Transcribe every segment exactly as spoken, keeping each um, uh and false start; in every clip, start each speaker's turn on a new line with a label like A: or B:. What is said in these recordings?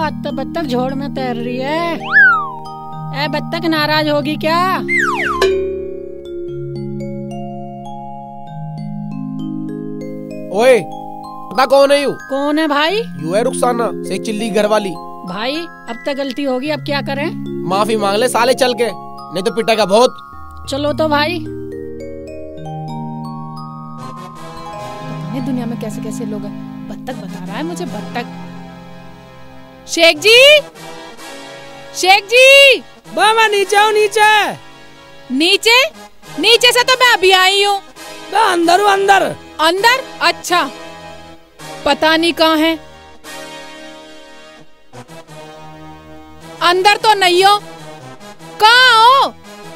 A: आज तो बत्तख झोड़ में तैर रही है। ए बत्तख नाराज होगी क्या?
B: ओए पता कौन है यू?
A: कौन है भाई?
B: यू है रुखसाना से चिल्ली घर वाली।
A: भाई अब तक गलती होगी, अब क्या करें?
B: माफी मांग ले साले चल के, नहीं तो पिटेगा बहुत।
A: चलो तो भाई। दुनिया में कैसे कैसे लोग हैं। बत्तख बता रहा है मुझे, बत्तख। शेख जी, शेख जी।
C: मैं नीचे हूँ। नीचे
A: नीचे नीचे से तो मैं अभी आई हूँ।
C: अंदर हूँ। अंदर
A: अंदर? अच्छा, पता नहीं कहाँ है। अंदर तो नहीं हो। कहाँ हो?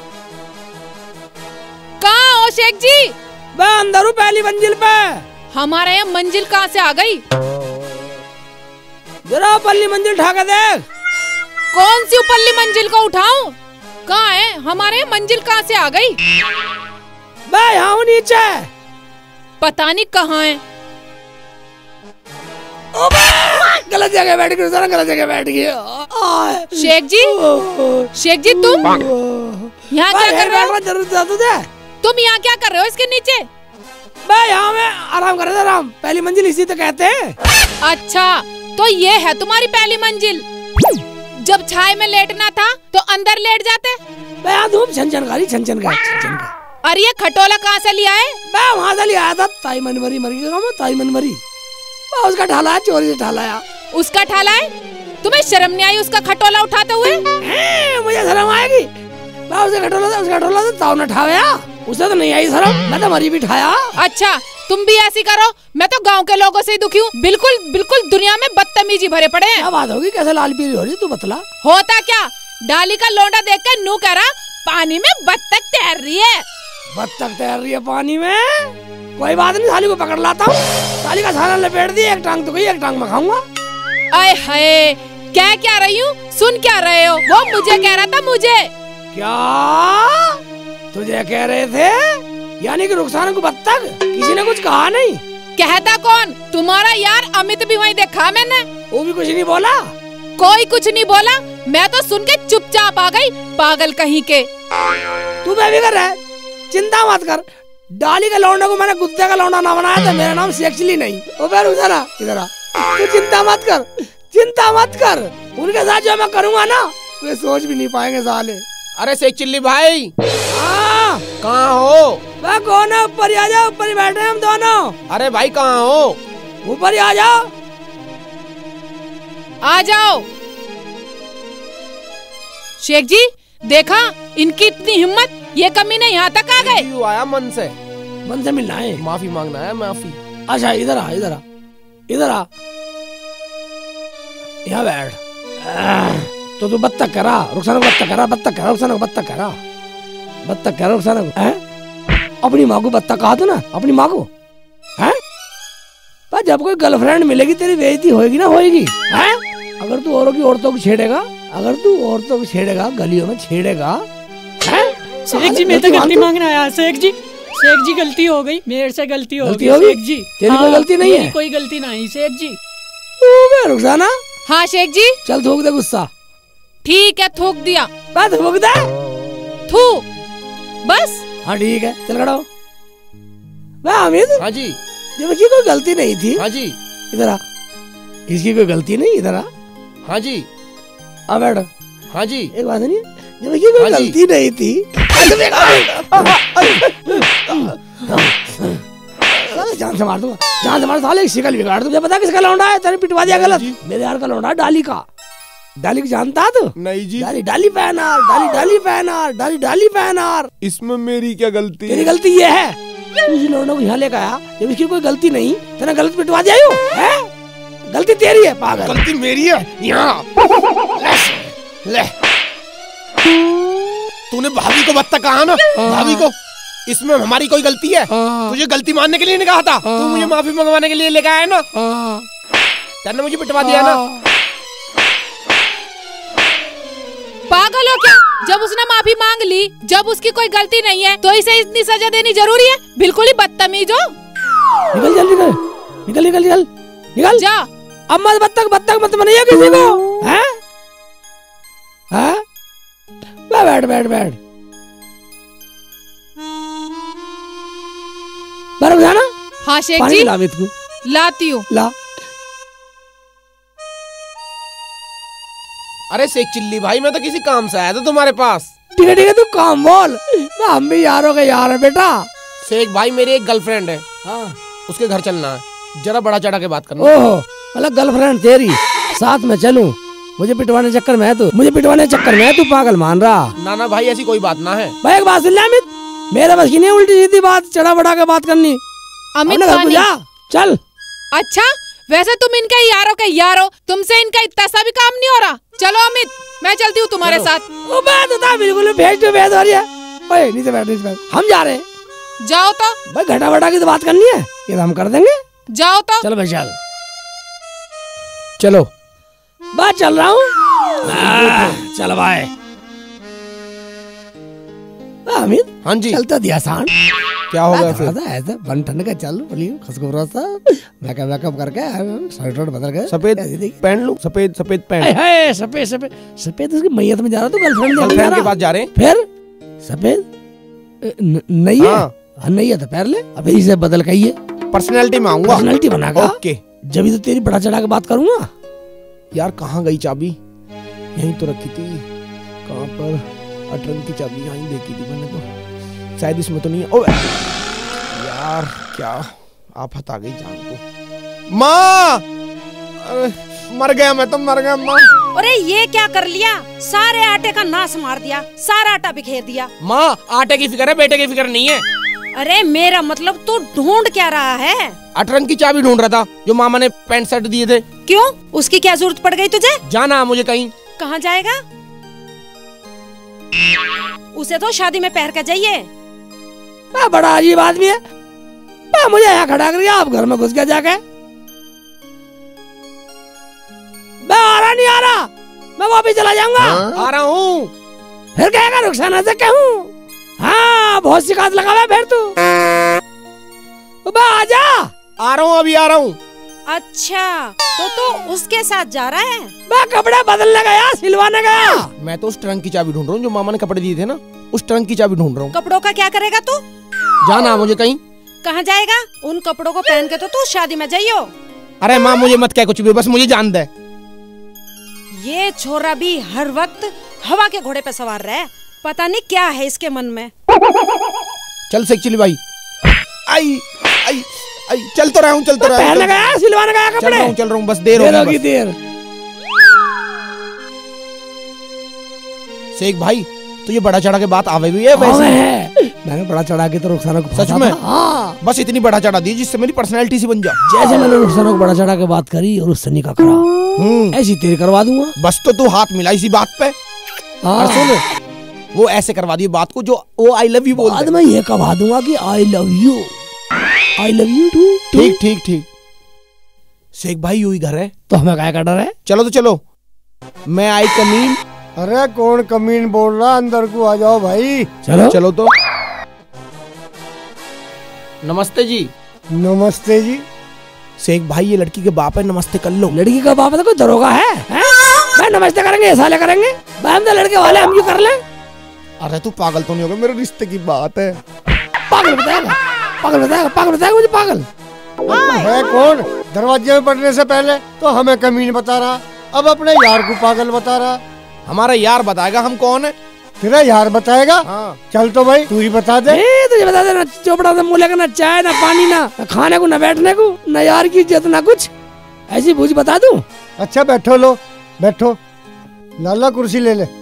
A: कहाँ हो शेख जी?
C: मैं अंदर हूँ, पहली मंजिल पे।
A: हमारे यहाँ मंजिल कहाँ से आ गई?
C: जरा पल्ली मंजिल उठा के देख।
A: कौन सी ऊपरली मंजिल को उठाऊं? कहाँ है हमारे यहाँ मंजिल? कहाँ से आ गई?
C: मैं यहाँ हूँ नीचे।
A: पता नहीं कहाँ है।
C: गलत जगह बैठ गई, गलत जगह बैठ गई।
A: शेख जी, शेख जी तुम यहाँ क्या कर रहे हो?
C: जरूर
A: तुम यहाँ क्या कर रहे हो इसके नीचे?
C: मैं यहाँ में आराम कर रहा था। आराम, पहली मंजिल इसी तो कहते हैं।
A: अच्छा, तो ये है तुम्हारी पहली मंजिल। जब छाए में लेटना था तो अंदर लेट जाते।
C: मैं यहाँ धूप छन कारी छन छन का छन का।
A: अरे ये खटोला कहाँ से लिया है?
C: मैं वहाँ से लिया था। ताई मनमरी मर गई। ताई मनमरी उसका ठाला है, चोरी से ठालाया।
A: उसका ठाला है? तुम्हें शर्म नहीं आई उसका खटोला उठाते हुए?
C: मुझे शर्म आएगी। मैं उसका खटोला था, उसका खटोला था, ताऊ ने ठाया। उसे तो नहीं आई शर्म, मैं तो मरी भी ठाया।
A: अच्छा, तुम भी ऐसी करो। मैं तो गांव के लोगों से ही दुखी हूँ। बिल्कुल बिल्कुल दुनिया में बदतमीजी भरे पड़े हैं।
C: क्या बात होगी? कैसे लाल पीली हो रही तू बतला।
A: होता क्या, डाली का लौंडा देखकर नू कह रहा पानी में बत्तख तैर रही है।
C: बत्तख तैर रही है पानी में? कोई बात नहीं, साली को पकड़ लाता हूँ। साली का छाला लपेट दी, एक टांग तो गई, एक टांग मैं खाऊंगा।
A: आए हाय, क्या क्या रही हूँ? सुन क्या रहे हो? वो मुझे कह रहा था। मुझे
C: क्या तुझे कह रहे थे? यानी कि रुखसाना को बत्तख? किसी ने कुछ कहा नहीं?
A: कहता कौन? तुम्हारा यार अमित भी वहीं देखा मैंने।
C: वो भी कुछ नहीं बोला?
A: कोई कुछ नहीं बोला। मैं तो सुन के चुपचाप आ गई। पागल कहीं के।
C: तू भी कर रहा है? चिंता मत कर। डाली के लौंडे को मैंने कुत्ते का लौंडा ना बनाया था। मेरा नाम शेखली नहीं। ओ फिर उधर आ, इधर आ। तू चिंता मत कर, चिंता मत कर। उनके साथ जो मैं करूँगा ना, वे सोच भी नहीं पाएंगे साले।
B: अरे शेख चिल्ली भाई,
C: हाँ
B: कहाँ हो?
C: मैं कौन है? ऊपर ही आ जाओ। ऊपर ही बैठे हैं हम दोनों।
B: अरे भाई कहाँ हो?
C: ऊपर ही आ जाओ।
A: आ जाओ। शेख जी देखा, इनकी इतनी हिम्मत, ये कमीने यहाँ तक आ गए।
B: यू आया मन से।
C: मन से मिलना है,
B: माफी मांगना है। माफी।
C: अच्छा इधर आ, इधर आ, इधर आ। यहाँ बैठ। तो तू बत्तख करा, रुखसाना को बत्तख करा, बत्तख करा, रुखसाना को बत्तख करा, बत्तख करा, रुखसाना को। हैं? अपनी माँ को बत्तख कहा तो ना, अपनी माँ को। हैं? पर जब कोई गर्लफ्रेंड मिलेगी तेरी बेइज्जती होएगी ना, होएगी। हैं? अगर तू औरों की औरतों को छेड़ेगा, अगर तू औरतों को छेड़ेगा, गलियों में छेड़ेगा।
A: शेख जी मैं तो गलती मांगने आया। शेख जी, शेख जी गलती हो गई, मेरे से गलती हो गई। शेख जी
C: तेरी कोई गलती नहीं है?
A: कोई गलती नहीं शेख जी।
C: रुखसाना।
A: हाँ शेख जी।
C: चल थूक दे गुस्सा।
A: ठीक है, थूक दिया।
C: बस थूक दे।
A: थू बस।
C: हाँ ठीक है, चल खड़ा हो। अमित।
B: हाँ जी।
C: जब इसकी कोई गलती नहीं थी।
B: हाँ जी।
C: इधर आ। इसकी कोई गलती नहीं, इधर आ।
B: हाँ जी।
C: आ बैठ।
B: हाँ जी।
C: एक बात नहीं, जब इसकी कोई गलती नहीं थी। जान से मार दूंगा, जान से मार साले, शिकल बिगाड़ दूंगा। पता किसका लौंडा है? तेरे पिटवा दिया गलत। मेरे यार का लौंडा, डाली का। डाली को जानता तू?
B: नहीं जी।
C: डाली डाली पहनार, डाली डाली पहनार, डाली डाली पहनार।
B: इसमें मेरी क्या गलती?
C: तेरी गलती ये है, तू इस लौंडे को यहाँ लेकर आया जब इसकी कोई गलती नहीं, तेरा गलत पिटवा दिया यूं, है? गलती तेरी है पागल।
B: गलती मेरी है। यहाँ ले, तूने भाभी को बत्तख कहा ना, भाभी को। इसमें हमारी कोई गलती है? तुझे गलती मानने के लिए नहीं कहा था? तू मुझे माफी मंगवाने के लिए लेकर आया ना? तेने मुझे पिटवा दिया ना?
A: पागल हो क्या? जब उसने माफी मांग ली, जब उसकी कोई गलती नहीं है, तो इसे इतनी सजा देनी जरूरी है? बिल्कुल ही बदतमीज हो।
C: निकल जल्दी, निकल निकल निकल निकल
A: जा।
C: अब मत बत्तख बत्तख मत बनाइए किसी को। हैं? हैं? बैठ बैठ बैठ बैठ जाना।
A: हाँ शेख
C: पानी
A: जी
C: ला अमित को,
A: लाती हूँ।
C: ला।
B: अरे शेख चिल्ली भाई, मैं तो किसी काम से आया था तुम्हारे पास।
C: ठीक है ठीक है, तू काम बोल। ना हम भी यारों के यार है बेटा।
B: शेख भाई मेरी एक गर्लफ्रेंड है,
C: हाँ।
B: उसके घर चलना है, जरा बड़ा चढ़ा के बात करना।
C: ओहो, मतलब गर्लफ्रेंड तेरी साथ में चलूं? मुझे पिटवाने चक्कर में है तू, मुझे पिटवाने चक्कर में है तू पागल मान रहा।
B: ना ना भाई, ऐसी कोई बात ना है।
C: भाई एक बात सुन ले अमित, मेरे बस की नहीं उल्टी सीधी बात चढ़ा बढ़ा के बात करनी।
A: अमित
C: अपने घर को
A: पानी।
C: जा, चल।
A: अच्छा वैसे तुम इनके यारों के यार हो, तुमसे इनका इतना सा भी काम नहीं हो रहा। चलो अमित, मैं चलती हूँ तुम्हारे साथ।
C: ओ बात होता बिल्कुल भेज टू भेज हो रही है। ओए नीचे बैठ, नीचे बैठ, हम जा रहे हैं।
A: जाओ तो,
C: भाई घटा बढ़ा की तो बात करनी है, ये तो हम कर देंगे।
A: जाओ तो।
C: चलो भाई चल,
B: चलो
C: बात चल रहा हूँ। चल भाई। अमित
B: हाँ जी,
C: चलता दिया आसान।
B: क्या हो गया फिर?
C: ऐसा बन ठंड का चल बोलियो खसखोरा सा मेकअप वेकअप करके शर्ट वर्ट बदल के
B: सफेद पहन लूं, सफेद सफेद पहन।
C: है सफेद सफेद सफेद उसकी मैयत में जा रहा, तो गर्लफ्रेंड
B: गर्लफ्रेंड के पास जा रहे हैं।
C: फिर सफेद न- नहीं है।
B: हाँ।
C: हाँ, नहीं है तो पैर ले, अब इसे बदल के ये
B: पर्सनैलिटी में आऊंगा।
C: पर्सनैलिटी बनाकर
B: ओके।
C: जब तो तेरी बड़ा चढ़ा के बात करूंगा।
B: यार कहाँ गई चाबी? यहीं तो रखी थी। कहाँ पर? अटरन की चाबी यहीं देखी थी मैंने तो, शायद इसमें तो नहीं है। ओ यार क्या आफत आ गई जान को। माँ, अरे, मर गया मैं तो, मर गया माँ।
D: अरे ये क्या कर लिया, सारे आटे का नाश मार दिया, सारा आटा बिखेर दिया।
B: माँ आटे की फिक्र है, बेटे की फिक्र नहीं है।
D: अरे मेरा मतलब तू ढूंढ क्या रहा है?
B: अटरन की चाबी ढूंढ रहा था, जो मामा ने पैंट शर्ट दिए थे।
D: क्यों, उसकी क्या जरूरत पड़ गई तुझे?
B: जाना मुझे कहीं।
D: कहाँ जाएगा? उसे तो शादी में पहन कर जाइए।
C: आ, बड़ा अजीब आदमी है। आ, मुझे यहाँ खड़ा कर दिया, आप घर में घुस गया जाके। मैं आ रहा नहीं आ रहा, मैं वापिस चला जाऊंगा।
B: आ रहा हूँ।
C: फिर कहेगा रुखसाना से कहूँ? हाँ बहुत शिकायत लगा हुआ फिर तू। बा आजा।
B: आ रहा हूँ, अभी आ रहा हूँ।
D: अच्छा तो तू उसके साथ जा रहा है?
C: मैं कपड़े बदलने गया, सिलवाने गया।
B: मैं तो उस ट्रंक की चाबी ढूंढ रहा हूँ जो मामा ने कपड़े दिए थे ना, उस ट्रंक की चाबी ढूंढ रहा हूँ।
D: कपड़ों का क्या करेगा तू?
B: जाना मुझे कहीं।
D: कहाँ जाएगा? उन कपड़ों को पहन के तो तू शादी में जाइयो।
B: अरे माँ मुझे मत कह कुछ भी, बस मुझे जान दे।
D: ये छोरा भी हर वक्त हवा के घोड़े पे सवार रहे, पता नहीं क्या है इसके मन में।
B: चल सेक्चुअली भाई। आई आई आई चल तो रहा हूँ, चल तो रहा हूँ।
C: पहनने गया, सिलवाने गया
B: चल
C: कपड़े।
B: रहा हूँ, चल रहा हूँ, बस देर
C: देर
B: होगी
C: होगी
B: बस।
C: देर।
B: शेख भाई तो ये बड़ा चढ़ा के बात आवे हुई है
C: हाँ,
B: वैसे।
C: है। मैंने बड़ा चढ़ा के तो रुखसाना को
B: सच
C: फंसा
B: में?
C: था। हाँ।
B: बस इतनी बड़ा चढ़ा दी जिससे मेरी पर्सनैलिटी सी बन जा।
C: जैसे मैंने रुखसाना को बड़ा चढ़ा के बात करी और उससे नहीं करा,
B: हम्म
C: ऐसी तेरी करवा दूंगा।
B: बस तो तू हाथ मिला इसी बात पे।
C: हाँ।
B: और सुन, वो ऐसे करवा दी बात को जो वो आई लव यू बोल
C: बाद
B: दे।
C: में ये करवा दूंगा कि I love you, I love you too.
B: ठीक ठीक ठीक। शेख भाई यू ही घर है,
C: तो हमें क्या का डर है?
B: चलो तो चलो। मैं आई कमीन।
E: अरे कौन कमीन बोल रहा, अंदर को आ जाओ भाई।
C: चलो
B: चलो तो। नमस्ते जी।
E: नमस्ते जी।
B: शेख भाई ये लड़की के बाप है, नमस्ते कर लो।
C: लड़की का बाप है तो कोई दरोगा है, हैं? भाई नमस्ते करेंगे, ऐसा ले करेंगे भाई, हम तो लड़के वाले, हम क्यों कर लें?
B: अरे तू पागल तो नहीं होगा, मेरे रिश्ते की बात है।
C: पागल बताएगा, पागल बताएगा, पागल बताएगा मुझे पागल।
E: है कौन? दरवाजे में पड़ने से पहले तो हमें कमीन बता रहा, अब अपने यार को पागल बता रहा।
B: हमारा यार बताएगा हम कौन है।
E: तेरा यार बताएगा?
B: हाँ।
E: चल तो भाई तू ही बता दे।
C: ए, तुझे बता दे ना चोपड़ा से मुँह लेकर, ना चाय ना पानी, ना खाने को, ना बैठने को, ना यार की इज्जत, ना कुछ। ऐसी बूझ बता दूं?
E: अच्छा बैठो, लो बैठो। लाला कुर्सी ले ले।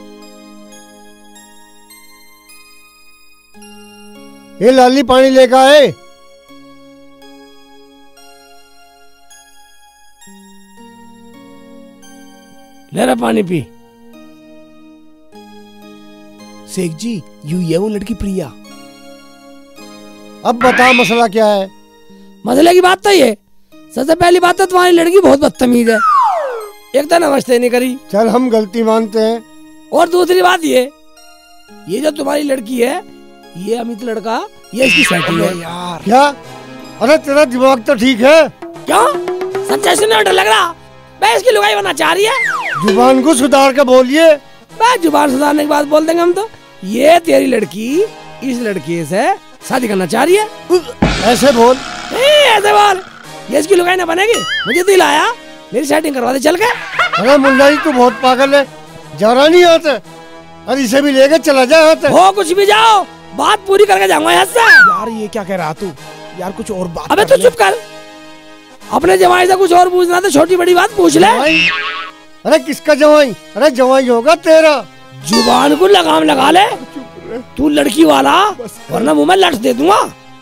E: ये लाली पानी लेकर आए।
C: ले रहा पानी पी।
B: शेख जी यू ये वो लड़की प्रिया।
E: अब बता मसला क्या है?
C: मसले की बात तो ये, सबसे पहली बात तो तुम्हारी लड़की बहुत बदतमीज है, एक तो नमस्ते नहीं करी,
E: चल हम गलती मानते हैं।
C: और दूसरी बात ये ये जो तुम्हारी लड़की है, ये अमित लड़का, ये इसकी सेटिंग है।
B: यार
E: क्या? अरे तेरा दिमाग तो ठीक है।
C: क्यों? सच्चाई सुनने में डर लग रहा? मैं इसकी लुगाई बनना चाह रही है।
E: जुबान को सुधार के बोलिए।
C: बस जुबान सुधारने की बात बोल देंगे हम तो। ये तेरी लड़की इस लड़के से शादी करना चाह रही है।
E: ऐसे बोल।
C: ए, ऐसे बोल। ये इसकी लुगाई ना बनेगी। मुझे दिल आया, मेरी सेटिंग करवा दे चल के।
E: अरे मुल्ला जी तू बहुत पागल है, जरा नहीं होते। अरे इसे भी लेके चला जाए होते।
C: हो कुछ भी जाओ, बात पूरी करके जाऊंगा यहाँ से।
B: यार ये क्या कह रहा तू? यार कुछ और बात।
C: अबे तू चुप कर। अपने जवाई से कुछ और पूछना तो छोटी बड़ी बात पूछ ले।
E: अरे किसका जवाई? अरे जवाई होगा तेरा।
C: जुबान को लगाम लगा ले। तू लड़की वाला, वरना मुंह में लठ दे दूंगा।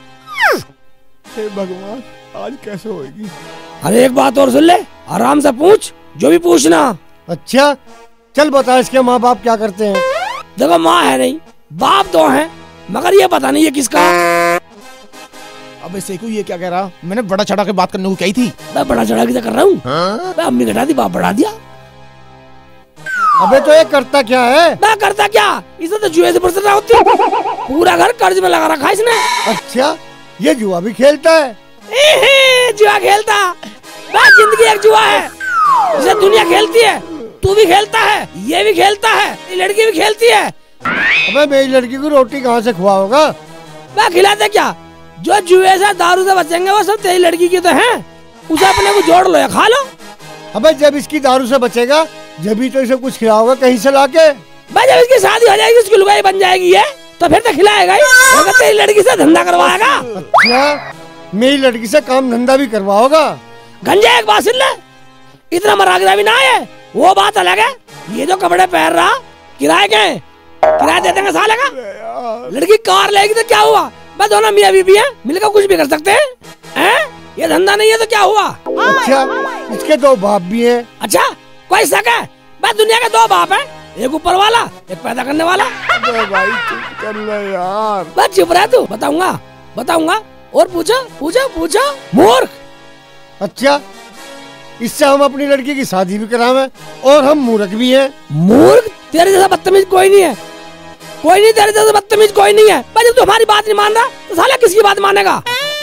B: हे भगवान, आज कैसे होगी?
C: अरे एक बात और सुन ले, आराम से पूछ, जो भी पूछना।
E: अच्छा चल बता, इसके माँ बाप क्या करते हैं?
C: देखो माँ है नहीं, बाप तो है, मगर ये पता नहीं ये किसका।
B: अबे सेकू ये क्या कह रहा? मैंने बड़ा चढ़ा के बात करने को कही थी।
C: मैं बड़ा चढ़ा के कर रहा हूँ। मैं अम्मी घटा दी, बाप बढ़ा दिया।
E: अबे तो ये करता क्या है?
C: मैं करता क्या, इसे तो जुए से फुर्सत ना होती। पूरा घर कर्ज में लगा रखा इसने।
E: अच्छा ये जुआ भी खेलता है?
C: ए, जुआ खेलता? मैं जिंदगी एक जुआ है जिसे दुनिया खेलती है। तू भी खेलता है, ये भी खेलता है, ये लड़की भी खेलती है।
E: अबे मेरी लड़की को रोटी कहाँ से खुआओगा?
C: मैं खिलाते क्या? जो जुए से दारू से बचेंगे वो सब तेरी लड़की की तो हैं। उसे अपने को जोड़ लो या खा लो।
E: अबे जब इसकी दारू से बचेगा जब भी तो इसे कुछ खिलाओगा कहीं से लाके।
C: भाई जब इसकी शादी हो जाएगी, इसकी लुगाई बन जाएगी ये, तो फिर तो खिलाएगा ही। अगर तेरी लड़की से धंधा करवाएगा।
E: अच्छा मेरी लड़की से काम धंधा भी करवाओगा?
C: गंजा एक बात सुन ले, इतना मरागरा भी ना है, वो बात अलग है। ये जो कपड़े पहन रहा किराए के, किराया दे देंगे साले का। लड़की कार लेगी तो क्या हुआ? मैं दोनों मियाँ बीबी हैं, मिलकर कुछ भी कर सकते हैं, हैं? ये धंधा नहीं है तो क्या हुआ?
E: अच्छा इसके दो बाप भी हैं।
C: अच्छा कोई शक है? मैं दुनिया के दो बाप हैं, एक ऊपर वाला एक पैदा करने वाला।
B: अबे भाई चुप कर ले यार।
C: बस चुप रह तू, बताऊंगा बताऊंगा। और पूछो पूछो पूछो मूर्ख।
E: अच्छा इससे हम अपनी लड़की की शादी भी करावे और हम मूर्ख भी हैं।
C: मूर्ख? तेरे जैसा बदतमीज कोई नहीं है, कोई नहीं तेरे जैसा बदतमीज कोई नहीं है। पर जब तू हमारी बात नहीं मान रहा तो साला किसकी बात मानेगा?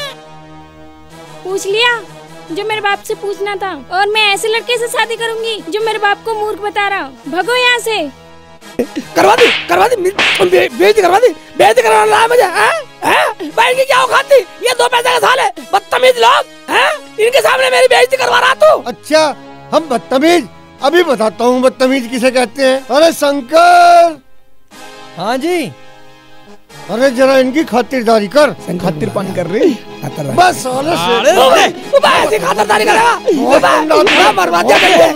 F: पूछ लिया जो मेरे बाप से पूछना था, और मैं ऐसे लड़के से शादी करूंगी जो मेरे बाप को मूर्ख बता रहा हूँ। भगो यहाँ से।
C: करवा दी करवा दी बे, बेइज्जती करवा दी, बेइज्जती करवा रहा है मुझे। बहन की क्या औकात थी? ये दो पैसे के साले बदतमीज लोग हैं, इनके सामने मेरी बेइज्जती करवा रहा तू।
E: अच्छा हम बदतमीज? अभी बताता हूँ बदतमीज किसे कहते हैं। अरे शंकर।
G: हाँ जी।
E: अरे जरा इनकी खातिरदारी कर।
B: खातिर पानी कर रही।
E: बस साले से
C: ऐसी खातिरदारी करेगा? बर्बाद क्या करेगा?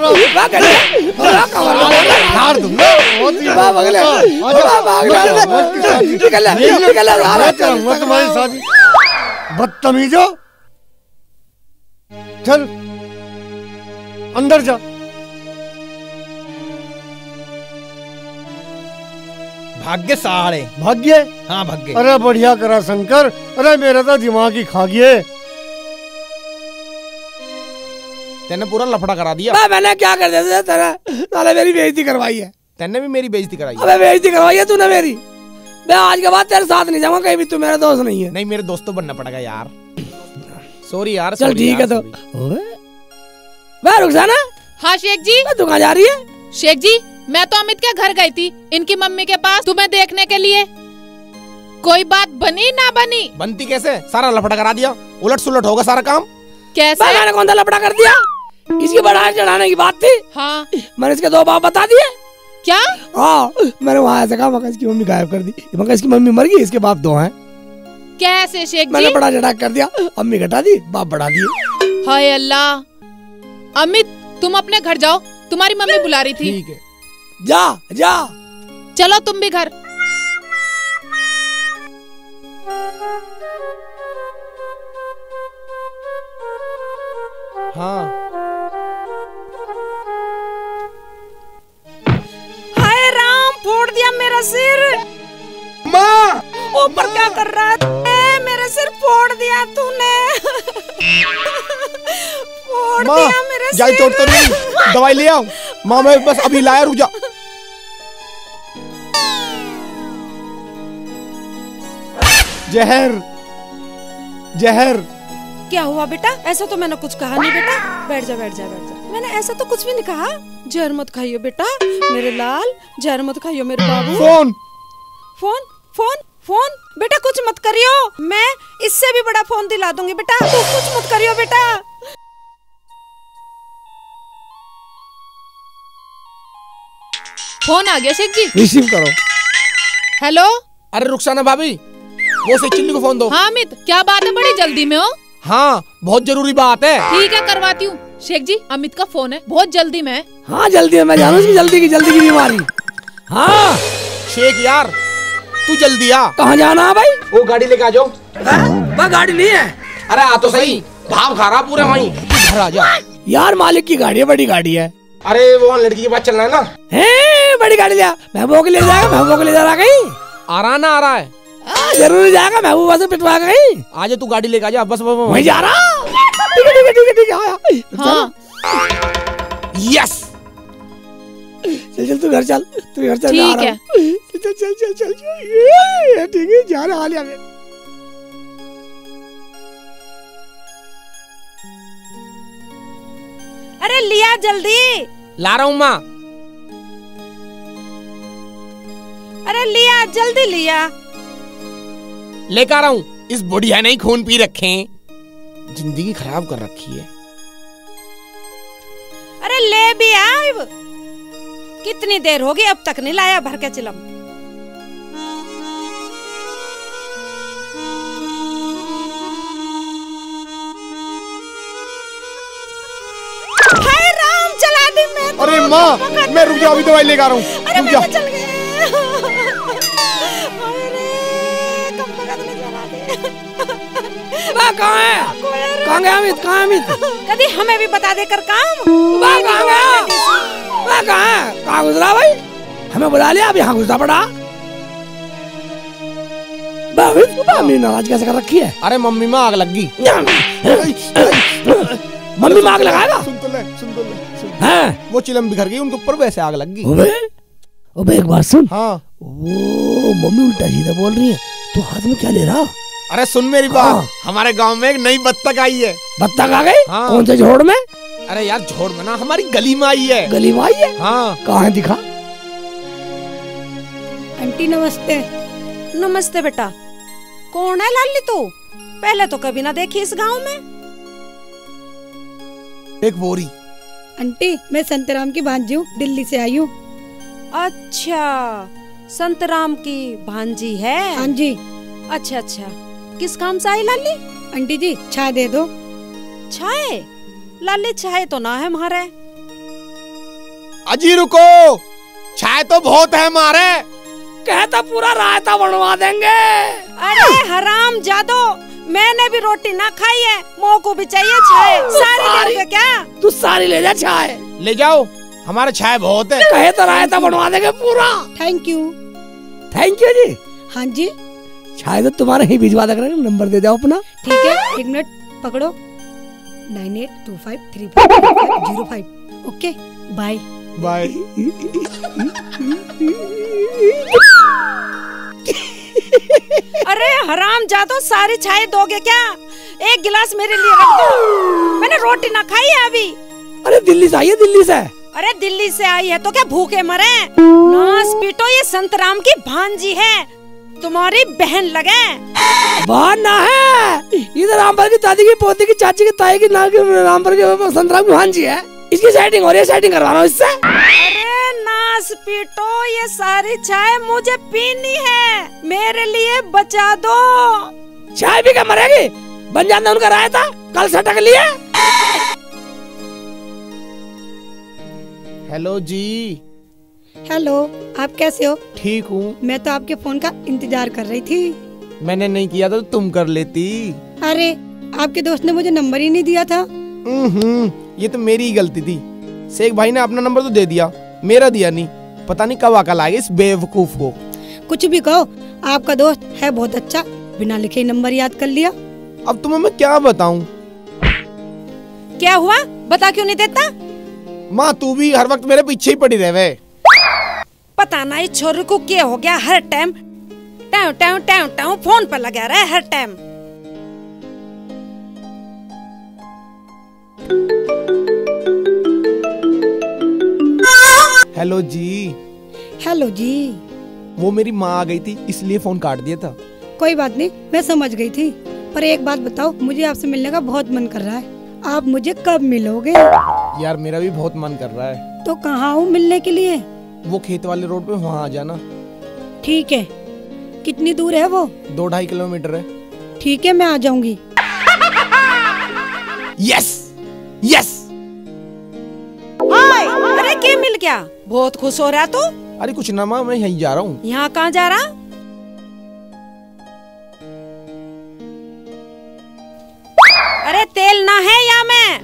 E: मार दूंगा। तुम्हारी शादी बदतमीजो। चल अंदर जा।
G: भाग्य साड़े।
E: भाग्य?
G: हाँ भाग्य।
E: अरे बढ़िया करा शंकर। अरे मेरा तो दिमाग ही खा गया।
B: तेने पूरा लफड़ा करा दिया।
C: मैं मैंने क्या कर दिया तेरा? साले मेरी बेइज्जती करवाई है।
B: तेने भी मेरी बेइज्जती कराई।
C: अबे बेइज्जती करवाई है तूने मेरी। मैं आज के बाद तेरे साथ नहीं जाऊंगा कहीं भी, तू मेरा दोस्त नहीं है।
B: नहीं मेरे दोस्त तो बनना पड़ेगा यार। सॉरी यार।
C: चल ठीक है तो। मैं रुखसाना।
A: हाँ शेख जी।
C: तू कहाँ जा रही है?
A: शेख जी मैं तो अमित के घर गई थी, इनकी मम्मी के पास, तुम्हें देखने के लिए। कोई बात बनी ना बनी?
B: बनती कैसे? सारा लफड़ा करा दिया, उलट सुलट होगा सारा काम।
A: कैसे?
C: मैंने कौन सा लफड़ा कर दिया? इसकी बढ़ाई चढ़ाने की बात थी।
A: हाँ
C: मैंने इसके दो बाप बता दिए।
A: क्या?
C: हाँ मैंने वहाँ ऐसे कहा, मगर इसकी मम्मी गायब कर दी। मगर इसकी मम्मी मर गई, इसके बाप दो हैं।
A: कैसे शेख जी?
C: मैंने बड़ा चढ़ा कर दिया, अम्मी घटा दी, बाप बढ़ा दिए।
A: हाय अल्लाह। अमित तुम अपने घर जाओ, तुम्हारी मम्मी बुला रही थी।
B: ठीक है
C: जा जा।
A: चलो तुम भी घर।
B: हाँ।
D: हाय राम, फोड़ दिया मेरा सिर।
B: माँ
D: ऊपर क्या कर रहा है? मेरा सिर फोड़ दिया तूने। फोड़ दिया मेरा
B: जाई
D: सिर।
B: चोट तो नहीं, दवाई ले आओ। माँ मैं बस अभी लाया, रुक जा। जहर जहर।
D: क्या हुआ बेटा? ऐसा तो मैंने कुछ कहा नहीं बेटा। बैठ जा बैठ जा बैठ जा। मैंने ऐसा तो कुछ भी नहीं कहा। जहर मत खाइयो बेटा मेरे लाल, जहर मत खाइयो मेरे बाबू।
B: फोन
D: फोन फोन फोन बेटा कुछ मत करियो, मैं इससे भी बड़ा फोन दिला दूंगी बेटा, तू कुछ मत करियो बेटा।
A: फोन आ गया शेख जी।
B: रिसीव करो।
A: हेलो।
B: अरे रुखसाना भाभी, वो से चिल्ली को फोन दो।
A: हाँ अमित, क्या बात है, बड़ी जल्दी में हो?
B: हाँ बहुत जरूरी बात है।
A: ठीक है करवाती हूँ। शेख जी अमित का फोन है, बहुत जल्दी में है।
C: हाँ जल्दी है, मैं जानू इसकी जल्दी की जल्दी की बीमारी। हाँ
B: शेख यार तू जल्दी आ।
C: कहाँ जाना है भाई?
B: वो गाड़ी लेके आ जाओ।
C: वह गाड़ी नहीं है।
B: अरे आ तो सही, भाव खा रहा पूरे वहीं, तू घर आ जा।
C: यार मालिक की गाड़ी है, बड़ी गाड़ी है।
B: अरे वो लड़की के पास चलना है ना।
C: है बड़ी गाड़ी लिया, महबूबा के ले जाएगा, महबूबा के ले जा रहा कहीं।
B: आ रहा ना आ रहा है?
C: आ, जरूर जाएगा, महबूबा से पिटवा कहीं।
B: आजा तू गाड़ी लेके आ जा, बस बस
C: वहीं जा रहा। ठीक है ठीक है ठीक है ठीक है आया।
A: हाँ
B: यस।
C: चल चल तू घर चल, तू घर चल।
A: ठीक है।
C: चल चल चल चल चल। ठीक है जा रहा हाल में।
D: अरे लिया जल्दी।
B: ला रहा हूँ माँ।
D: अरे लिया जल्दी लिया।
B: लेकर आ रहा हूँ। इस बुढ़िया ने ही खून पी रखे, जिंदगी खराब कर रखी है।
D: अरे ले भी आए, कितनी देर होगी अब तक नहीं लाया भर के चिलम। हाय राम चला दी मैं तो।
B: अरे माँ मैं रुक जाओ, अभी दवाई लेकर आ रहा हूँ।
D: अरे
B: रुक जा।
D: मैं चल गए। अरे कब तक अगले चला दे।
C: वह कहाँ है? कहाँ गया अमित? कहाँ अमित?
D: कभी हमें भी बता देकर काम।
C: वह कहाँ गया? वह कहाँ है? कहाँ गुजरा भाई? हमें बुला लिया, अभी यहाँ घुसा पड़ा। मम्मी नाराज कैसे कर रखी है?
B: अरे मम्मी में आग लग गई।
C: मम्मी में आग लगाएगा?
B: सुन तो ले, सुन तो ले, सुन।
C: हैं?
B: वो चिलम बिखर गई, उनके ऊपर वैसे आग लग गई।
C: ओबे, ओबे एक बात सुन।
B: हाँ।
C: वो मम्मी उल्टा सीधा बोल रही है, तू हाथ में क्या ले रहा?
B: अरे सुन मेरी बात,
C: हाँ।
B: हमारे गांव में एक नई बत्तख आई है।
C: बत्तख आ गई?
B: हाँ।
C: कौन से झोड़ में?
B: अरे यार झोड़ में ना, हमारी गली में आई है।
C: गली में आई है?
B: हाँ।
C: कहाँ है दिखा?
D: आंटी नमस्ते। नमस्ते बेटा। कौन है लाली तू? पहले तो कभी ना देखी इस गांव में।
B: एक बोरी।
H: आंटी मैं संतराम की भांजी हूँ, दिल्ली से आई हूँ।
D: अच्छा संतराम की भांजी है।
H: हाँ जी।
D: अच्छा अच्छा, किस काम से आई लाली?
H: आंटी जी चाय दे दो।
D: चाय? लाली चाय तो ना है हमारे।
B: अजी रुको, चाय तो बहुत है हमारे।
C: कहता पूरा रायता बनवा देंगे।
D: अरे हराम जादो, मैंने भी रोटी ना खाई है, मोह को भी चाहिए चाय। सारी ले क्या?
C: तू सारी ले जा चाय।
B: ले जाओ, हमारे चाय बहुत है।
C: कहे तो रायता बनवा देंगे पूरा।
H: Thank you.
C: थैंक यू जी।
H: हाँ जी
C: चाय तो तुम्हारे ही भिजवा देंगे, नंबर दे दो अपना।
H: ठीक है, एक मिनट पकड़ो। Nine eight two five three five zero five. Okay bye
B: bye.
D: अरे हराम जादो, सारी चाय दोगे क्या? एक गिलास मेरे लिए रख दो, मैंने रोटी ना खाई है अभी।
C: अरे दिल्ली से आई है, दिल्ली से।
D: अरे दिल्ली से आई है तो क्या भूखे मरे? नास पीटो, ये संतराम की भांजी है, तुम्हारी बहन लगे।
C: बहन ना है, इधर रामपुर की दादी की पोती की चाची की ताई की नाम की रामपुर की संतराम की भांजी है। इसकी सेटिंग हो रही है, सेटिंग करवा रहा हूँ इससे।
D: अरे नास पीटो, ये सारी चाय मुझे पीनी है, मेरे लिए बचा दो।
C: चाय भी क्या मरेगी? बन जाना उनका रायता, कल सटक लिए।
B: हेलो जी।
H: हेलो, आप कैसे हो?
B: ठीक हूँ।
H: मैं तो आपके फोन का इंतजार कर रही थी।
B: मैंने नहीं किया था तो तुम कर लेती।
H: अरे आपके दोस्त ने मुझे नंबर ही नहीं दिया था।
B: हम्म, ये तो मेरी ही गलती थी। शेख भाई ने अपना नंबर तो दे दिया, मेरा दिया नहीं। पता नहीं कब अकल आएगी इस बेवकूफ को।
H: कुछ भी कहो, आपका दोस्त है बहुत अच्छा, बिना लिखे ही नंबर याद कर लिया।
B: अब तुम्हें मैं क्या बताऊं?
D: क्या हुआ, बता क्यों नहीं देता?
B: माँ तू भी हर वक्त मेरे पीछे ही पड़ी रहे।
D: पता ना इस छोरी को क्या हो गया, हर टाइम टाउ टाउ टाउ टाउ फोन पर लगा रहा है हर टाइम।
B: हेलो जी।
H: हेलो जी।
B: वो मेरी माँ आ गई थी इसलिए फोन काट दिया था।
H: कोई बात नहीं, मैं समझ गई थी। पर एक बात बताओ, मुझे आपसे मिलने का बहुत मन कर रहा है। आप मुझे कब मिलोगे?
B: यार मेरा भी बहुत मन कर रहा है।
H: तो कहाँ हूँ मिलने के लिए?
B: वो खेत वाले रोड पे, वहाँ आ जाना।
H: ठीक है। कितनी दूर है वो?
B: दो ढाई किलोमीटर है।
H: ठीक है, मैं आ जाऊंगी।
B: Yes yes.
D: अरे क्या मिल गया? बहुत खुश हो रहा तू?
B: अरे कुछ ना माँ, मैं यहीं जा रहा हूँ।
D: यहाँ कहाँ जा रहा? अरे तेल ना है यहाँ में।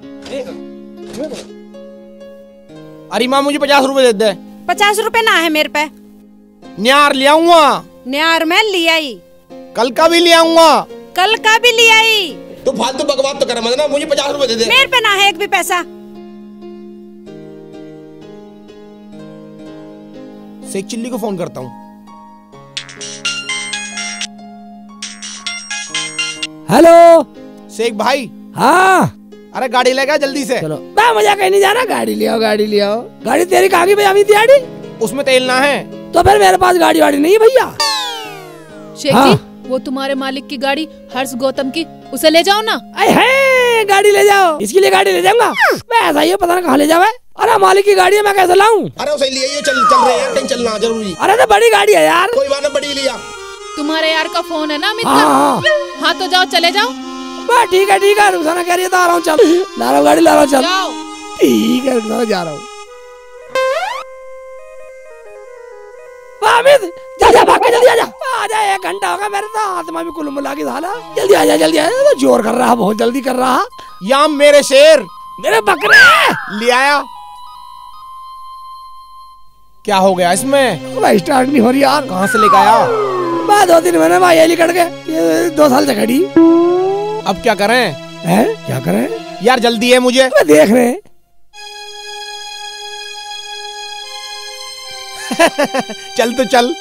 B: अरे माँ मुझे पचास रुपए दे दे।
D: पचास रुपए ना है मेरे पे।
B: न्यार ले आऊंगा।
D: न्यार में ले आई।
B: कल का भी ले आऊंगा।
D: कल का भी ले आई।
B: तो फालतू बकवास तो कर मत ना, मुझे पचास रुपए दे दे।
D: मेरे पे ना है एक भी पैसा।
B: शेख चिल्ली को फोन करता हूँ।
C: हेलो
B: शेख भाई।
C: हाँ
B: अरे गाड़ी लेगा जल्दी से।
C: चलो, मैं मुझे कहीं नहीं जाना। गाड़ी ले आओ, गाड़ी ले आओ। गाड़ी तेरी कहाँ की भैया? अभी गाड़ी
B: उसमें तेल ना है।
C: तो फिर मेरे पास गाड़ी वाड़ी नहीं है भैया।
A: शेख
C: हाँ।
A: जी, वो तुम्हारे मालिक की गाड़ी हर्ष गौतम की, उसे ले जाओ ना।
C: अरे गाड़ी ले जाओ, इसके लिए गाड़ी ले जाऊंगा मैं? ऐसा ही है, पता नहीं कहाँ ले जावे। अरे मालिक की गाड़ी है, मैं कैसे लाऊं?
B: अरे उसे लिए चल चल रहे यार, कहीं चलना जरूरी।
C: अरे तो बड़ी गाड़ी है यार।
B: कोई बात नहीं, बड़ी लिया।
A: तुम्हारे यार का फोन है ना अमित
C: हाँ,
A: का?
C: हाँ।
A: हाँ तो जाओ, चले जाओ।
C: बस ठीक है ठीक है, रुखसाना कह रही है तो आ रहा हूँ। चल ला रहा हूँ गाड़ी, ला रहा हूँ। चल
A: जाओ।
C: ठीक है, रुखसाना जा रहा हूँ। अमित जा जा, भाग के जल्दी आ जा। आ जा, एक घंटा होगा मेरे तो आत्मा भी कुल मिला के साला। जल्दी आ जा, जल्दी आ जा। तो जोर कर रहा, बहुत जल्दी कर रहा।
B: या मेरे शेर,
C: मेरे बकरे
B: ले आया। क्या हो गया इसमें?
C: भाई स्टार्ट नहीं हो रही यार।
B: कहाँ से लेकर आया?
C: मैं दो तीन महीने भाई यही कट गए, ये दो साल से खड़ी।
B: अब क्या करें?
C: हैं? क्या करें
B: यार जल्दी है मुझे।
C: मैं देख रहे हैं।
B: चल तो चल।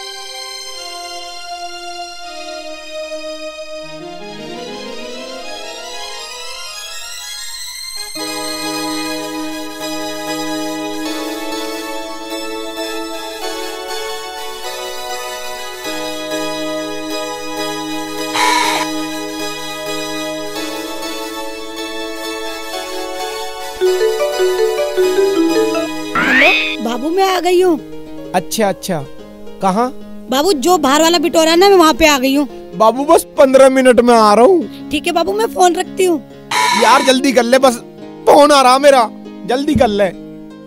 H: बाबू मैं आ गई हूँ।
B: अच्छा अच्छा, कहाँ?
H: बाबू जो बाहर वाला बिटोरा है ना, मैं वहाँ पे आ गई हूँ।
B: बाबू बस पंद्रह मिनट में आ रहा हूँ।
H: ठीक है बाबू, मैं फोन रखती हूँ।
B: यार जल्दी कर ले, बस फोन आ रहा मेरा, जल्दी कर ले,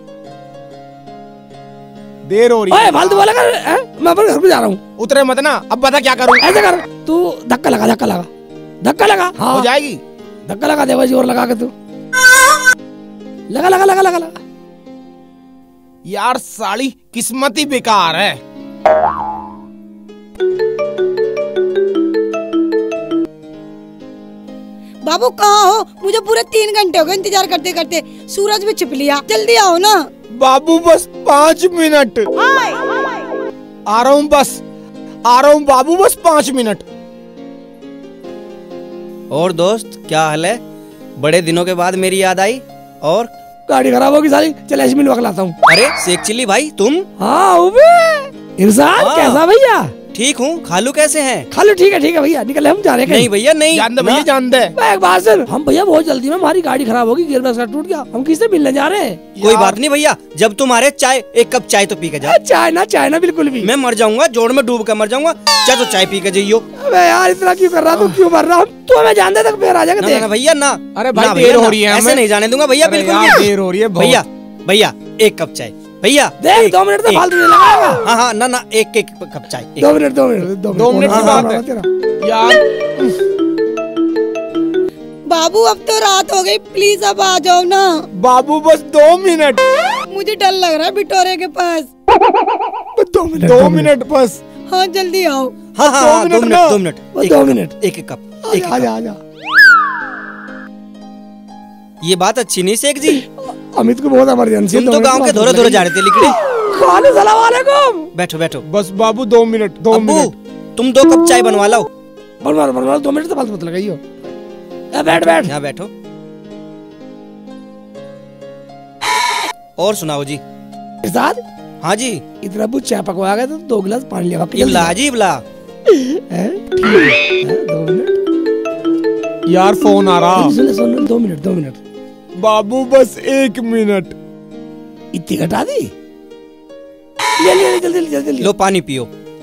B: देर हो रही है।
C: फालतू बोला कर, हैं? मैं अपने घर पे जा रहा हूँ।
B: उतरे मत ना, अब बता क्या करूँ?
C: ऐसे कर, तू धक्का लगा, धक्का लगा, धक्का लगा। हाँ
B: हो जाएगी।
C: धक्का लगा दे भाई, जोर लगा के तू लगा लगा लगा लगा लगा।
B: यार साली किस्मत ही बेकार है।
H: बाबू कहाँ हो? मुझे पूरे तीन घंटे हो गए इंतजार करते करते। सूरज भी छिप लिया, जल्दी आओ ना।
B: बाबू बस पाँच मिनट। आ रहा हूँ, बस आ रहा हूँ बाबू, बस पाँच मिनट।
G: और दोस्त क्या हाल है? बड़े दिनों के बाद मेरी याद आई। और
C: गाड़ी खराब होगी साली, चल ऐसे मिल लाता हूँ।
G: अरे शेख चिल्ली भाई तुम?
C: हाँ इरशाद,
G: हाँ।
C: कैसा भैया?
G: ठीक हूँ। खालू कैसे हैं?
C: खालू ठीक है ठीक है भैया, निकल हम जा रहे हैं।
G: नहीं भैया नहीं,
B: जान दे भैया, जान दे।
C: एक बात सुन, हम भैया बहुत जल्दी में, हमारी गाड़ी खराब होगी, गियर बक्सा टूट गया, हम किससे मिलने जा रहे हैं?
G: कोई बात नहीं भैया, जब तुम आ रहे चाय, एक कप चाय तो पी के जाओ।
C: चाय ना, चाय ना बिल्कुल भी।
G: मैं मर जाऊंगा, जोड़ में डूब कर मर जाऊंगा। चाय तो चाय पी के जाइयो।
C: अबे यार इतना क्यों कर रहा तू, क्यों मर रहा? तू हमें जान दे तक फिर आ जाएगा।
G: ना ना भैया ना।
B: अरे भाई
G: ना
B: देर
G: भैया,
B: हो
G: ना।
B: रही है,
G: ऐसे
B: हमें
G: नहीं जाने दूंगा भैया,
B: अरे
G: बिल्कुल
B: यार,
G: भी।
B: देर हो रही है बहुत।
G: भैया भैया एक कप चाय भैया।
C: देख दो मिनट तो फालतू नहीं लगाएगा।
G: हाँ हाँ ना ना, एक एक कप चाय।
C: दो मिनट दो मिनट दो
B: दो मिनट की बात है यार।
H: बाबू अब तो रात हो गई, प्लीज अब आ जाओ ना।
B: बाबू बस दो मिनट।
H: मुझे डर लग रहा है बिटोरे के पास।
C: दो मिनट
B: दो मिनट बस।
H: हाँ जल्दी आओ।
G: हाँ हाँ
B: दो
G: हाँ, दो
B: मिनट
G: मिनट
B: ना।
G: दो मिनट
C: बस
G: एक
C: दो
G: कप,
C: मिनट।
G: एक एक कप, एक एक
C: आजा
G: कप।
C: आजा।
G: ये बात अच्छी नहीं शेख जी,
C: अमित को बहुत इमरजेंसी।
G: तुम तो गांव के धोरे धोरे जा रहे थे लिखड़े।
C: खालू सलाम वालेकुम।
G: बैठो बैठो।
B: बस बाबू दो मिनट, दो
G: अब्बू
B: मिनट।
G: तुम दो कप चाय बनवा लो।
C: बनवा बनवा, दो मिनट तो फालतू मत लगाइयो। ए बैठ बैठ।
G: यहाँ बैठो। और सुनाओ जी।
C: इरशाद।
G: हाँ जी।
C: इतना बुझ चाय पकवा गया तो दो गिलास पानी ले के
G: इबला जी इबला।
C: दो मिनट
B: यार फोन आ रहा।
C: सुन सुन दो मिनट दो मिनट
B: बाबू बस एक मिनट।
C: इतनी घटा दी। ले ले जल्दी जल्दी
G: लो पानी पियो।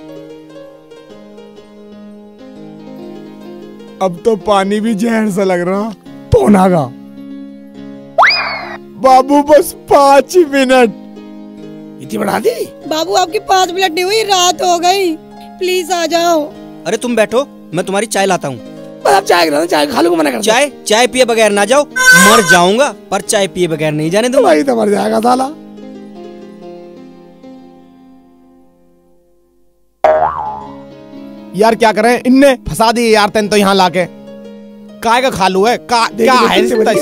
B: अब तो पानी भी जहर सा लग रहा।
C: फोन आ गया।
B: बाबू बस पाँच मिनट।
C: इतनी बढ़ा दी।
H: बाबू आपकी पाँच मिनट नहीं हुई, रात हो गई, प्लीज आ जाओ।
G: अरे तुम बैठो, मैं तुम्हारी चाय लाता हूँ।
C: अब चाय गिरा चाय खा लूंगा, मना कर।
G: चाय चाय पिए बगैर ना जाओ, मर जाऊंगा पर चाय पिए बगैर नहीं जाने दूंगा।
C: भाई तो मर जाएगा साला।
B: यार क्या करें, इनने फंसा दिए यार तेन तो यहाँ लाके। काय का खालू है का, क्या है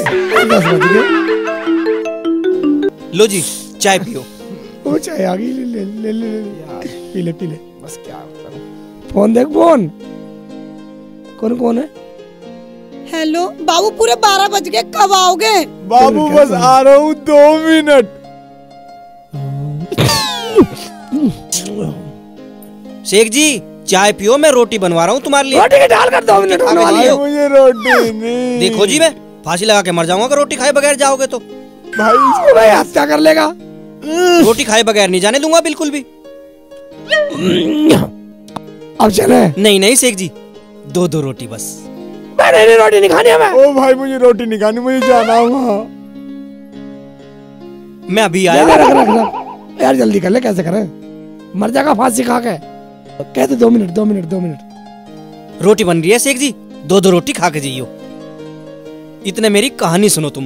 G: लो जी चाय पियो।
C: वो चाय आ गई, ले ले ले ले यार, पी ले पी ले।
B: बस क्या करूं।
C: फोन देख फोन। कौन कौन है?
H: हेलो बाबू, पूरे बारह बज गए, कब आओगे?
B: बाबू बस आ रहा हूँ, दो मिनट।
G: शेख जी चाय पियो, मैं रोटी बनवा रहा हूँ तुम्हारे लिए।
C: रोटी के डाल कर दो मिनट होने वाली है।
B: मुझे रोटी नहीं।
G: देखो जी मैं फांसी लगा के मर जाऊंगा अगर रोटी खाए बगैर जाओगे तो।
B: भाई
C: भाई हत्या कर लेगा।
G: रोटी खाए बगैर नहीं जाने दूंगा बिल्कुल भी।
C: अब चले।
G: नहीं नहीं शेख जी, दो दो रोटी बस।
C: मैंने रोटी नहीं खानी है मैं।
B: ओ भाई मुझे रोटी नहीं खानी, मुझे जाना हुआ।
G: मैं अभी आया।
C: रख रख रख यार, जल्दी कर ले, कैसे करें, मर जाएगा फांसी खा के। कहते दो मिनट दो मिनट दो मिनट।
G: रोटी बन रही है शेख जी, दो दो रोटी खा के जाइयो। इतने मेरी कहानी सुनो तुम।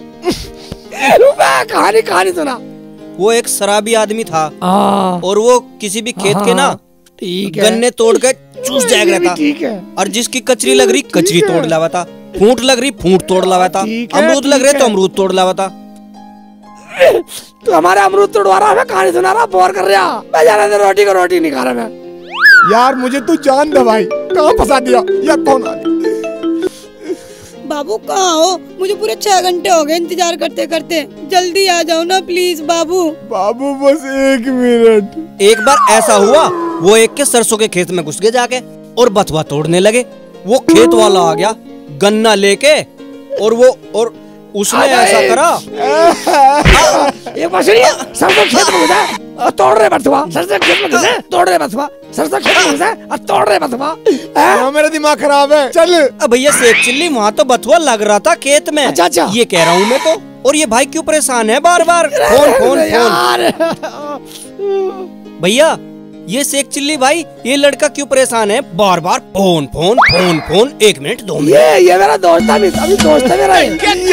C: कहानी कहानी सुना।
G: वो एक शराबी आदमी था
C: हाँ।
G: और वो किसी भी खेत के ना
C: ठीक है,
G: गन्ने तोड़ के चूस जाएगा था।
C: ठीक है।
G: और जिसकी कचरी लग रही कचरी तोड़ लावा था, फूट लग रही फूट तोड़ लावा था, अमरूद लग रहे तो अमरूद तोड़ लावा था।
C: तू हमारे अमरूद तोड़वा रहा, हमें कहानी सुना रहा, बोर कर रहा। मैं जा रहा रोटी को रोटी नहीं खा रहा मैं।
B: यार मुझे तू जान दे भाई, कहाँ फंसा दिया यार। फोन आ
H: बाबू कहाँ हो? मुझे पूरे छह घंटे हो गए इंतजार करते करते, जल्दी आ जाओ ना प्लीज बाबू।
B: बाबू बस एक मिनट।
G: एक बार ऐसा हुआ, वो एक के सरसों के खेत में घुस गए जाके और बथुआ तोड़ने लगे। वो खेत वाला आ गया गन्ना लेके और वो और उसने ऐसा करा।
C: एक बार सुनिए, सरसों खेत में घुसा और तोड़ रहे बथुआ। सरसों खेत में घुसा तोड़ रहे बथुआ। सरसों खेत में घुसा और तोड़ रहे बथुआ।
B: मेरा दिमाग खराब है, चल।
G: अब भैया शेख चिल्ली, वहाँ तो बथुआ लग रहा था खेत में।
C: अच्छा अच्छा,
G: ये कह रहा हूँ मैं तो। और ये भाई क्यों परेशान है बार बार? Phone phone phone. भैया ये शेख चिल्ली भाई, ये लड़का क्यों परेशान है बार बार? Phone phone phone phone. एक मिनट दो मिनट।
C: ये ये मेरा दोस्त है, अभी दोस्त है मेरा।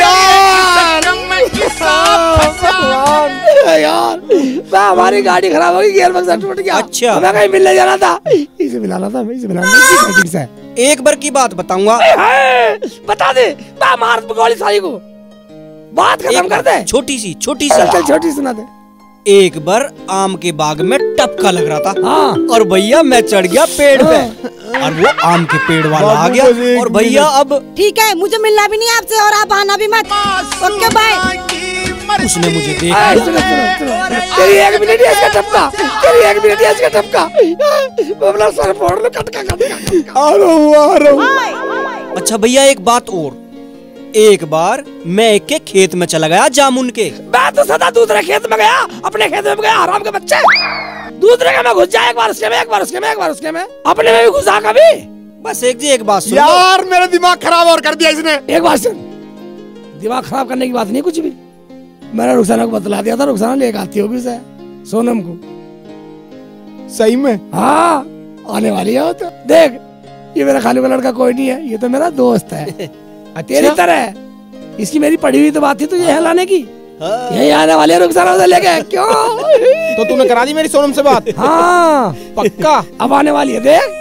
C: यार मैं हमारी गाड़ी खराब हो गई, गियर बक्सा टूट गया।
G: अच्छा
C: मैं कहीं मिलने जाना था, इसे मिलाना था, इसे मिलाना था।
G: एक बार की बात बताऊंगा।
C: बता दे, मैं मार गोली सारी को बात खत्म कर दे।
G: छोटी सी छोटी सी
C: चल छोटी सुना दे।
G: एक बार आम के बाग में टपका लग रहा था।
C: हाँ।
G: और भैया मैं चढ़ गया पेड़ पे और वो आम के पेड़ वाला आ गया। और भैया अब
H: ठीक है, मुझे मिलना भी नहीं आपसे और आप आना भी मत। Okay bye.
G: उसने मुझे
C: आ,
G: देखा।
C: सुनो, सुनो, सुनो। तेरी एक मिनट है इसका टपका, तेरी एक मिनट है इसका टपका। वो अपना सर फोड़ लो, कटका कटका।
B: आ रहा हूँ आ रहा हूँ।
G: अच्छा भैया एक बात और, एक बार मैं एक के खेत में चला गया जामुन के।
C: मैं तो सदा दूसरे खेत में गया, अपने खेत में गया, आराम के बच्चे। दूसरे के में घुस जाए, एक बार उसके में, एक बार उसके में, एक बार उसके में, अपने में भी घुसा कभी।
G: बस एक जी एक बात सुन
B: यार मेरा दिमाग खराब और कर दिया इसने।
C: एक बात सुन, दिमाग खराब करने की बात नहीं कुछ भी। मैंने रुखसाना को बतला दिया था, रुखसाना लेकर आती होगी उसे, सोनम को।
B: सही में?
C: हाँ आने वाली है। तो देख, ये मेरा खाली का लड़का कोई नहीं है, ये तो मेरा दोस्त है। तेरी तरह इसकी मेरी पढ़ी हुई तो बात थी तुझे हिलाने की। यही आने वाले रुखसाना उसे लेके। क्यों?
B: तो तूने करा दी मेरी सोनम से बात?
C: हाँ
B: पक्का?
C: अब आने वाली है, देख।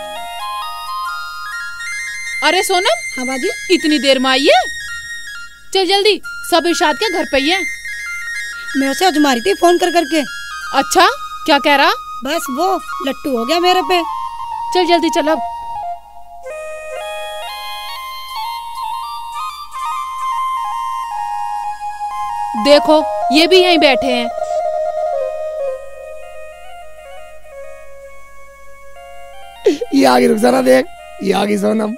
A: अरे सोनम।
H: हाँ बाजी।
A: इतनी देर में आई है? चल जल्दी, सब इरशाद के घर पे ही है।
H: मैं उसे आज मारी थी फोन कर करके।
A: अच्छा क्या कह रहा?
H: बस वो लट्टू हो गया मेरे पे।
A: चल जल्दी चल अब। देखो ये भी यहीं बैठे हैं।
C: ये आ गई रुखसाना, देख ये आ गई सोनम।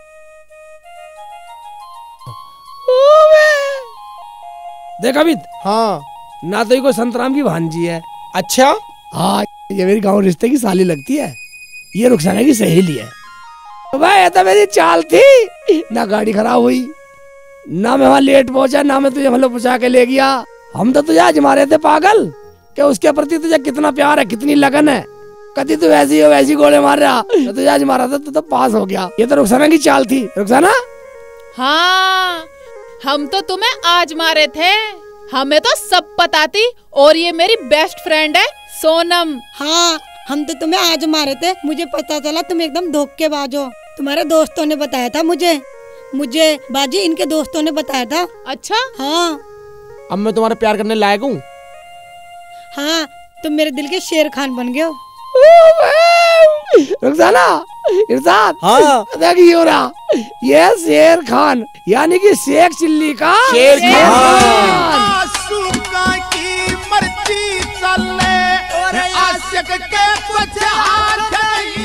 C: देख अमित,
B: हाँ
C: ना तो ये कोई संतराम की भांजी है।
B: अच्छा,
C: हाँ ये मेरी गांव रिश्ते की साली लगती है, ये रुखसाना की सहेली है। तो भाई ये तो मेरी चाल थी, ना गाड़ी खराब हुई, ना मैं वहां लेट पहुंचा, ना मैं तुझे मतलब पहुंचा के ले गया। हम तो तुझे आज मारे थे पागल कि उसके प्रति तुझे कितना प्यार है, कितनी लगन है। कभी तू वैसी हो वैसी गोले मार रहा, तो तुझे आज मारा था तो, तो पास हो गया। ये तो रुखसाना की चाल थी। रुखसाना,
A: हाँ हम तो तुम्हें आज मारे थे, हमें तो सब पता थी। और ये मेरी बेस्ट फ्रेंड है सोनम।
H: हाँ हम तो तुम्हें आज मारे थे, मुझे पता चला तुम एकदम धोखेबाज हो। तुम्हारे दोस्तों ने बताया था मुझे मुझे बाजी इनके दोस्तों ने बताया था।
A: अच्छा,
H: हाँ
B: अब मैं तुम्हारा प्यार करने लायक हूँ?
H: हाँ तुम मेरे दिल के शेर खान बन गए हो।
C: रुखसाना, इरशाद,
G: हाँ
C: देख ये हो रहा, ये शेर खान यानी कि शेख चिल्ली का
B: शेर
C: खान।
I: आशुका की मर्जी चले और आशिक के कुछ हाथ नहीं।